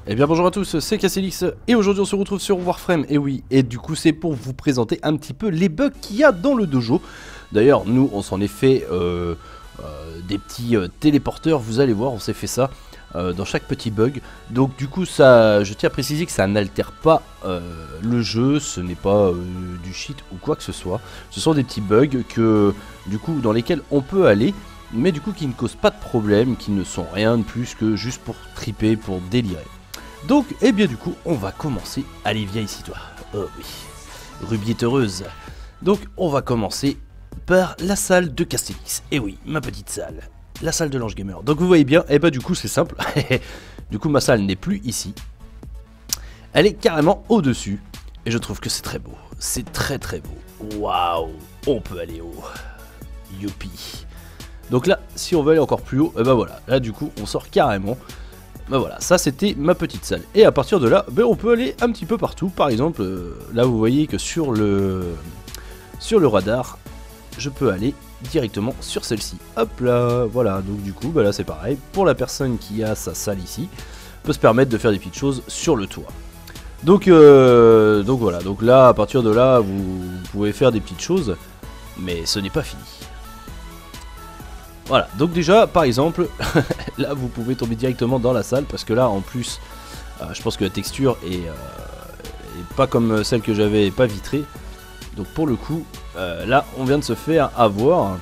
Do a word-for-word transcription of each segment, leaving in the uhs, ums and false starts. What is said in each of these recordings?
Eh bien bonjour à tous, c'est Casselix et aujourd'hui on se retrouve sur Warframe, et oui, et du coup c'est pour vous présenter un petit peu les bugs qu'il y a dans le dojo. D'ailleurs nous on s'en est fait euh, euh, des petits euh, téléporteurs, vous allez voir, on s'est fait ça euh, dans chaque petit bug. Donc du coup ça, je tiens à préciser que ça n'altère pas euh, le jeu, ce n'est pas euh, du cheat ou quoi que ce soit. Ce sont des petits bugs que du coup dans lesquels on peut aller, mais du coup qui ne causent pas de problème, qui ne sont rien de plus que juste pour triper, pour délirer. Donc, eh bien du coup, on va commencer. Allez, viens ici toi. Oh oui, Ruby est heureuse. Donc, on va commencer par la salle de Castelix. Et oui, ma petite salle. La salle de l'Ange Gamer. Donc vous voyez bien, et eh bah du coup c'est simple. Du coup ma salle n'est plus ici. Elle est carrément au-dessus. Et je trouve que c'est très beau. C'est très très beau. Waouh, on peut aller haut. Youpi. Donc là, si on veut aller encore plus haut, et bah voilà. Là du coup, on sort carrément. Ben voilà, ça c'était ma petite salle. Et à partir de là, ben on peut aller un petit peu partout. Par exemple, euh, là vous voyez que sur le, sur le radar, je peux aller directement sur celle-ci. Hop là, voilà. Donc du coup, ben là c'est pareil. Pour la personne qui a sa salle ici, peut se permettre de faire des petites choses sur le toit. Donc, euh, donc voilà. Donc là, à partir de là, vous, vous pouvez faire des petites choses. Mais ce n'est pas fini. Voilà, donc déjà, par exemple, là vous pouvez tomber directement dans la salle, parce que là, en plus, euh, je pense que la texture est, euh, est pas comme celle que j'avais, pas vitrée. Donc pour le coup, euh, là, on vient de se faire avoir.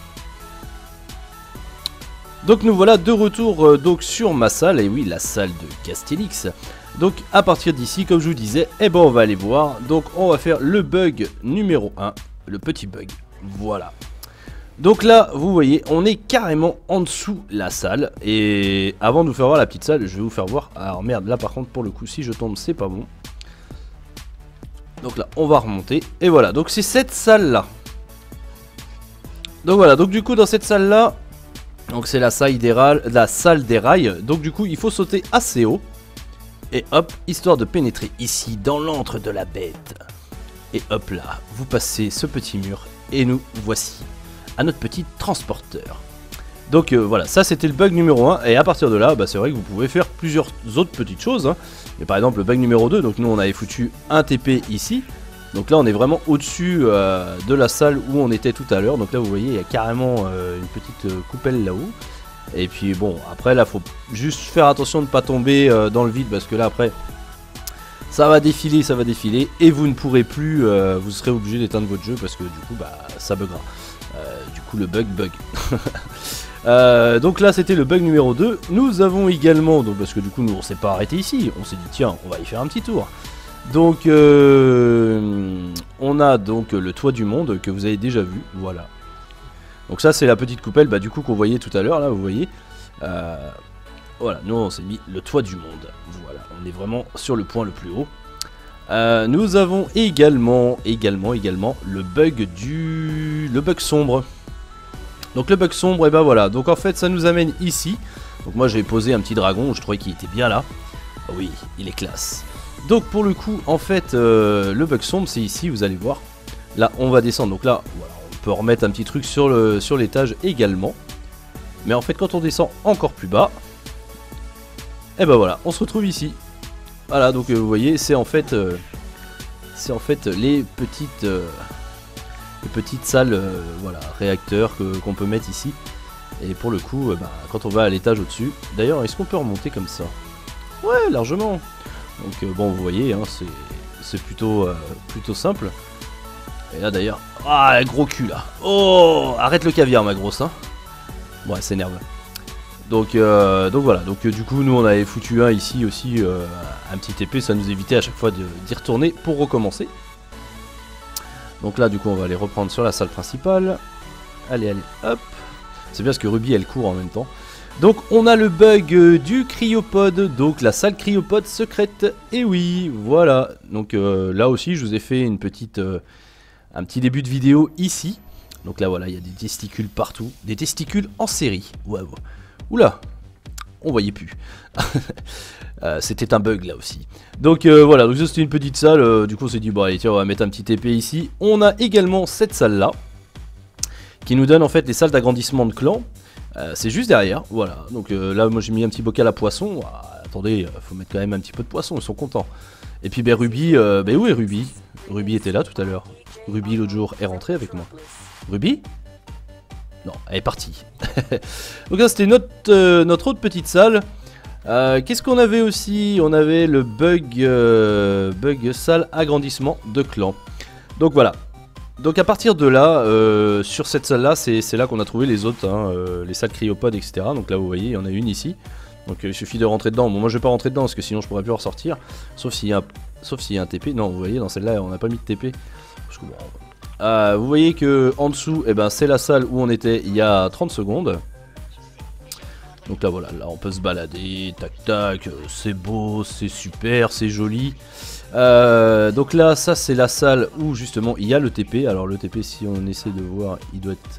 Donc nous voilà de retour euh, donc sur ma salle, et oui, la salle de Castelix. Donc à partir d'ici, comme je vous disais, eh ben, on va aller voir. Donc on va faire le bug numéro un, le petit bug, voilà. Donc là, vous voyez, on est carrément en dessous la salle. Et avant de vous faire voir la petite salle, je vais vous faire voir. Alors merde, là par contre, pour le coup, si je tombe, c'est pas bon. Donc là, on va remonter. Et voilà, donc c'est cette salle-là. Donc voilà, donc du coup, dans cette salle-là, donc c'est la salle des rails, la salle des rails. Donc du coup, il faut sauter assez haut. Et hop, histoire de pénétrer ici, dans l'antre de la bête. Et hop là, vous passez ce petit mur. Et nous voici à notre petit transporteur. Donc euh, voilà, ça c'était le bug numéro un. Et à partir de là, bah, c'est vrai que vous pouvez faire plusieurs autres petites choses, hein. Mais par exemple le bug numéro deux, donc nous on avait foutu un T P ici. Donc là on est vraiment au-dessus euh, de la salle où on était tout à l'heure. Donc là vous voyez il y a carrément euh, une petite euh, coupelle là-haut. Et puis bon, après là faut juste faire attention de ne pas tomber euh, dans le vide, parce que là après ça va défiler, ça va défiler. Et vous ne pourrez plus, euh, vous serez obligé d'éteindre votre jeu, parce que du coup bah ça buggera. Euh, du coup le bug bug. euh, donc là c'était le bug numéro deux. Nous avons également, donc parce que du coup nous on s'est pas arrêté ici, on s'est dit tiens on va y faire un petit tour. Donc euh, on a donc le toit du monde que vous avez déjà vu, voilà. Donc ça c'est la petite coupelle bah, du coup qu'on voyait tout à l'heure là, vous voyez. Euh, voilà, nous on s'est mis le toit du monde, voilà, on est vraiment sur le point le plus haut. Euh, nous avons également, également, également le bug du, le bug sombre. Donc le bug sombre, et ben voilà. Donc en fait, ça nous amène ici. Donc moi, j'ai posé un petit dragon. Je trouvais qu'il était bien là. Oh oui, il est classe. Donc pour le coup, en fait, euh, le bug sombre, c'est ici. Vous allez voir. Là, on va descendre. Donc là, voilà, on peut remettre un petit truc sur le, sur l'étage également. Mais en fait, quand on descend encore plus bas, et ben voilà, on se retrouve ici. Voilà, donc euh, vous voyez, c'est en fait, euh, c'est en fait les petites, euh, les petites salles, euh, voilà, réacteurs que qu'on peut mettre ici. Et pour le coup, euh, bah, quand on va à l'étage au-dessus, d'ailleurs, est-ce qu'on peut remonter comme ça? Ouais, largement. Donc euh, bon, vous voyez, hein, c'est, c'est plutôt, euh, plutôt simple. Et là d'ailleurs, ah, gros cul là. Oh, arrête le caviar, ma grosse, hein. Bon, elle s'énerve. Donc, euh, donc voilà, donc euh, du coup nous on avait foutu un ici aussi, euh, un petit épée, ça nous évitait à chaque fois d'y retourner pour recommencer. Donc là du coup on va aller reprendre sur la salle principale. Allez, allez, hop. C'est bien parce que Ruby elle court en même temps. Donc on a le bug euh, du cryopode, donc la salle cryopode secrète. Et oui, voilà, donc euh, là aussi je vous ai fait une petite, euh, un petit début de vidéo ici. Donc là voilà, il y a des testicules partout, des testicules en série, waouh. Oula, on voyait plus. euh, C'était un bug là aussi. Donc euh, voilà, donc ça c'était une petite salle. Euh, du coup on s'est dit bon allez tiens on va mettre un petit épée ici. On a également cette salle là, qui nous donne en fait les salles d'agrandissement de clan. Euh, c'est juste derrière, voilà. Donc euh, là moi j'ai mis un petit bocal à poisson. attendez, faut mettre quand même un petit peu de poisson, ils sont contents. Et puis ben Ruby, euh, ben où est Ruby? Ruby était là tout à l'heure. Ruby l'autre jour est rentrée avec moi. Ruby? Non, elle est partie. Donc là c'était notre, euh, notre autre petite salle. Euh, Qu'est-ce qu'on avait aussi? On avait le bug, euh, bug salle agrandissement de clan. Donc voilà. Donc à partir de là, euh, sur cette salle là, c'est là qu'on a trouvé les autres, hein, euh, les salles cryopodes, et cetera. Donc là vous voyez, il y en a une ici. Donc euh, il suffit de rentrer dedans. Bon moi je vais pas rentrer dedans parce que sinon je pourrais plus en ressortir. Sauf s'il y a un, sauf s'il y a un T P. Non vous voyez dans celle-là on n'a pas mis de T P. Parce que, bon, euh, vous voyez que en dessous, eh ben, c'est la salle où on était il y a trente secondes. Donc là voilà, là on peut se balader, tac tac, c'est beau, c'est super, c'est joli. Euh, donc là ça c'est la salle où justement il y a le T P. Alors le T P si on essaie de voir, il doit être...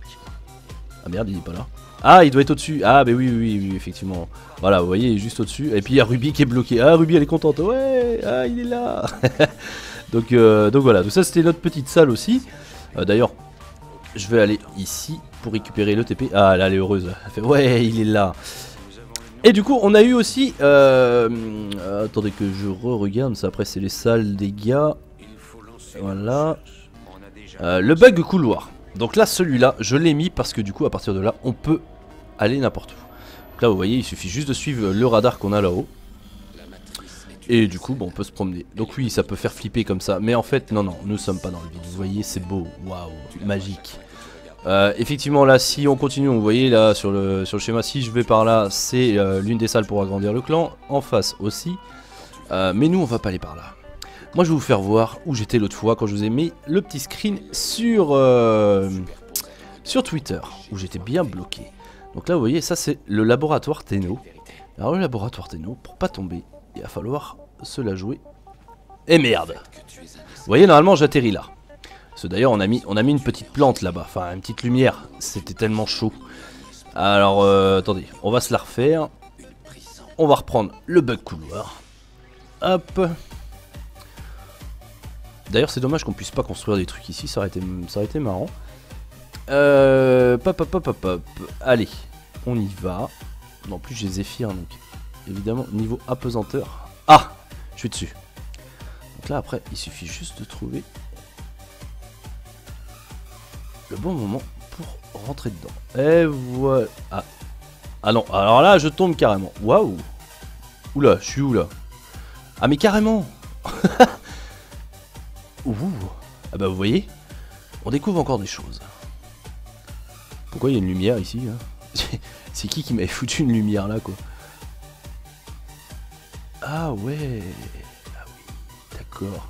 Ah merde il est pas là. Ah il doit être au-dessus, ah bah oui, oui oui effectivement. Voilà vous voyez il est juste au-dessus. Et puis il y a Ruby qui est bloqué, ah Ruby elle est contente, ouais, ah il est là. donc, euh, donc voilà, donc ça c'était notre petite salle aussi. euh, D'ailleurs je vais aller ici pour récupérer le T P. Ah là elle est heureuse, elle fait ouais il est là. Et du coup on a eu aussi euh, euh, attendez que je re-regarde ça, après c'est les salles des gars. Voilà euh, le bug couloir. Donc là celui-là je l'ai mis parce que du coup à partir de là on peut aller n'importe où. Donc là vous voyez il suffit juste de suivre le radar qu'on a là-haut. Et du coup bon, on peut se promener. Donc oui ça peut faire flipper comme ça. Mais en fait non non nous sommes pas dans le vide. Vous voyez c'est beau, waouh, magique. Euh, effectivement là si on continue, vous voyez là sur le, sur le schéma, si je vais par là c'est euh, l'une des salles pour agrandir le clan, en face aussi, euh, mais nous on va pas aller par là. Moi je vais vous faire voir où j'étais l'autre fois quand je vous ai mis le petit screen sur, euh, sur Twitter, où j'étais bien bloqué. Donc là vous voyez ça c'est le laboratoire Tenno. Alors le laboratoire Tenno, pour pas tomber, il va falloir se la jouer. Et merde. Vous voyez normalement j'atterris là. D'ailleurs on a mis on a mis une petite plante là-bas, enfin une petite lumière, c'était tellement chaud. Alors euh, attendez, on va se la refaire. On va reprendre le bug couloir. Hop. D'ailleurs c'est dommage qu'on puisse pas construire des trucs ici, ça aurait été, ça aurait été marrant. Euh, pop, pop, pop, pop, pop. Allez, on y va. En plus j'ai Zephyr donc évidemment niveau apesanteur. Ah, je suis dessus. Donc là après il suffit juste de trouver le bon moment pour rentrer dedans. Et voilà. Ah. Ah non, alors là je tombe carrément. Waouh. Oula, je suis où là? Ah mais carrément. Ouh. Ah bah vous voyez, on découvre encore des choses. Pourquoi il y a une lumière ici hein? C'est qui qui m'avait foutu une lumière là quoi? Ah ouais. Ah oui, d'accord.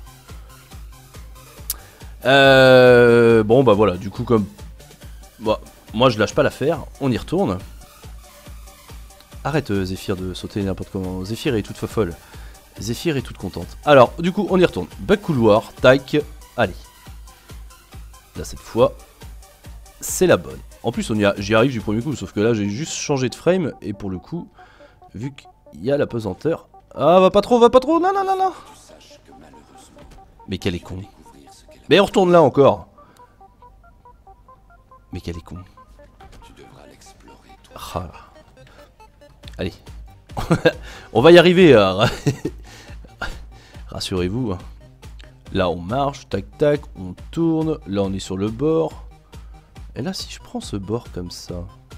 Euh, bon bah voilà, du coup comme bah, moi je lâche pas l'affaire, on y retourne. Arrête euh, Zephyr de sauter n'importe comment, Zephyr est toute folle. Zephyr est toute contente. Alors du coup on y retourne, bug couloir, tac, allez. Là cette fois, c'est la bonne. En plus on y a, j'y arrive du premier coup, sauf que là j'ai juste changé de frame. Et pour le coup, vu qu'il y a la pesanteur... Ah va pas trop, va pas trop, non non non non. Mais quel est con. Mais on retourne là encore. Mais quel est con. Ah. Allez. On va y arriver. Hein. Rassurez-vous. Là on marche, tac tac, on tourne. Là on est sur le bord. Et là si je prends ce bord comme ça.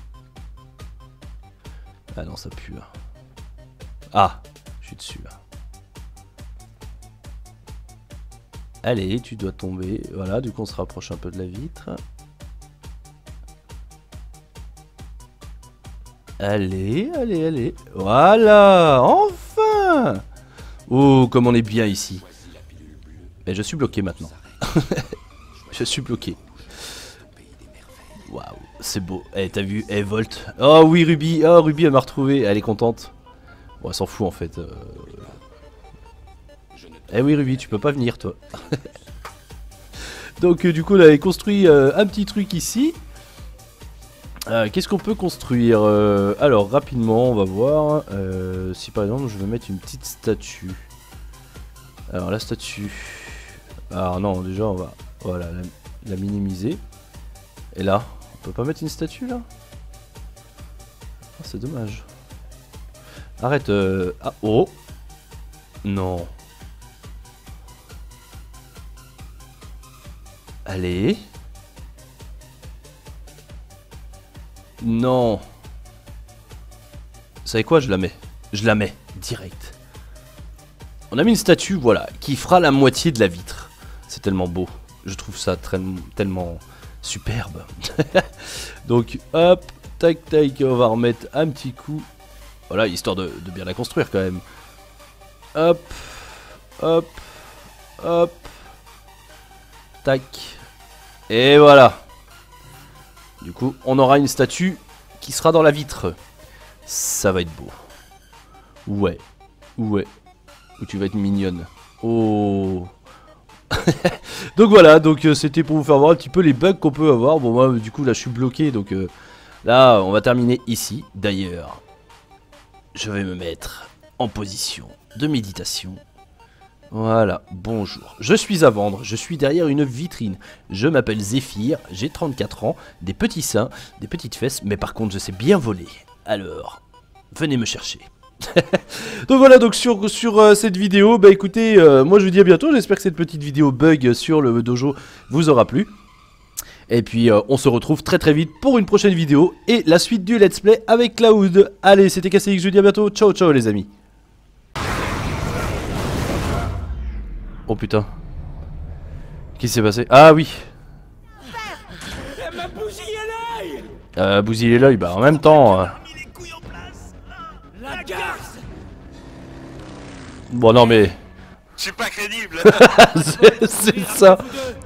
Ah non ça pue. Ah, je suis dessus là. Allez, tu dois tomber. Voilà, du coup on se rapproche un peu de la vitre. Allez, allez, allez. Voilà, enfin. Oh, comme on est bien ici. Mais je suis bloqué maintenant. Je suis bloqué. Waouh, c'est beau. Eh, t'as vu, eh, Volt. Oh oui, Ruby. Oh, Ruby, elle m'a retrouvé. Elle est contente. Bon, elle s'en fout en fait. Euh... Eh oui Ruby, tu peux pas venir toi. Donc euh, du coup on avait construit euh, un petit truc ici. euh, Qu'est-ce qu'on peut construire euh, alors rapidement on va voir euh, si par exemple je veux mettre une petite statue. Alors la statue. Alors non déjà on va voilà, la, la minimiser. Et là on peut pas mettre une statue là. Ah, c'est dommage. Arrête. Euh... Ah, oh. Non. Allez. Non. Vous savez quoi, je la mets. Je la mets. Direct. On a mis une statue, voilà, qui fera la moitié de la vitre. C'est tellement beau. Je trouve ça très, tellement superbe. Donc, hop, tac, tac, on va remettre un petit coup. Voilà, histoire de, de bien la construire quand même. Hop, hop, hop. Tac. Et voilà. Du coup, on aura une statue qui sera dans la vitre. Ça va être beau. Ouais, ouais. Ou tu vas être mignonne. Oh. Donc voilà, donc euh, c'était pour vous faire voir un petit peu les bugs qu'on peut avoir. Bon moi du coup là je suis bloqué, donc euh, là on va terminer ici. D'ailleurs, je vais me mettre en position de méditation. Voilà, bonjour. Je suis à vendre, je suis derrière une vitrine. Je m'appelle Zéphyr, j'ai trente-quatre ans, des petits seins, des petites fesses, mais par contre je sais bien voler. Alors, venez me chercher. Donc voilà, donc sur, sur euh, cette vidéo, bah écoutez, euh, moi je vous dis à bientôt. J'espère que cette petite vidéo bug sur le dojo vous aura plu. Et puis euh, on se retrouve très très vite pour une prochaine vidéo et la suite du let's play avec Cloud. Allez, c'était K C X, je vous dis à bientôt. Ciao ciao les amis. Oh putain. Qu'est-ce qui s'est passé? Ah oui. Elle m'a bousillé l'œil. Euh, bousiller l'œil, bah en même temps... Euh... La garce. Bon non mais... Je suis pas crédible. C'est ça.